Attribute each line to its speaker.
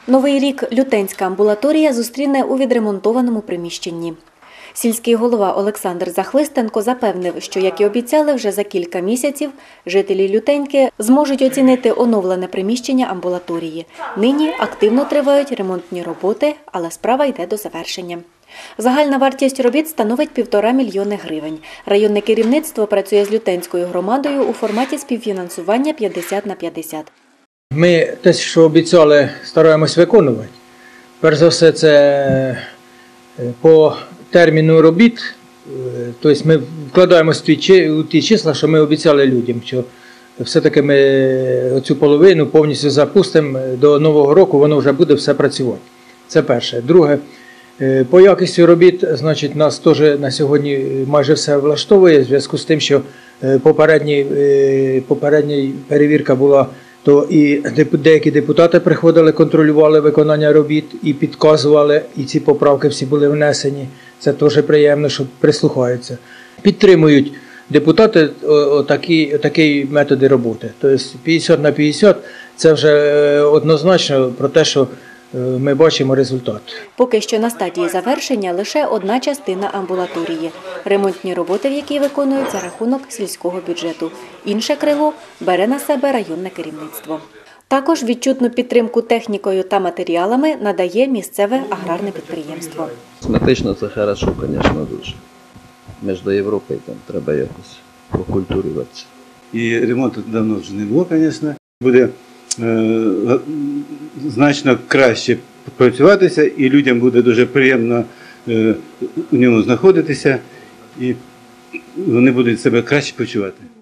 Speaker 1: Новий рік Лютенська амбулаторія зустріне у відремонтованому приміщенні. Сільський голова Олександр Захлистенко запевнив, що, як і обіцяли, вже за кілька місяців жителі Лютеньки зможуть оцінити оновлене приміщення амбулаторії. Нині активно тривають ремонтні роботи, але справа йде до завершення. Загальна вартість робіт становить 1,5 мільйони гривень. Районне керівництво працює з Лютенською громадою у форматі співфінансування 50/50.
Speaker 2: Ми те, що обіцяли, стараємось виконувати. Перш за все, це по терміну робіт. Тобто ми вкладаємося у ті числа, що ми обіцяли людям, що все-таки ми цю половину повністю запустимо до Нового року, воно вже буде все працювати. Це перше. Друге, по якості робіт, значить, нас теж на сьогодні майже все влаштовує, в зв'язку з тим, що попередня перевірка була, то і деякі депутати приходили, контролювали виконання робіт і підказували, і ці поправки всі були внесені. Це теж приємно, що прислухаються. Підтримують депутати такі методи роботи. Тобто 50/50 – це вже однозначно про те, що ми бачимо результат.
Speaker 1: Поки що на стадії завершення лише одна частина амбулаторії. Ремонтні роботи, в якій виконують за рахунок сільського бюджету. Інше крило бере на себе районне керівництво. Також відчутну підтримку технікою та матеріалами надає місцеве аграрне підприємство.
Speaker 3: Косметично це хорошо, звісно, дуже. Між Європою там треба якось окультурюватися.
Speaker 4: І ремонту давно вже не було, звісно. Буде значно краще працюватися, і людям буде дуже приємно у ньому знаходитися, і вони будуть себе краще почувати.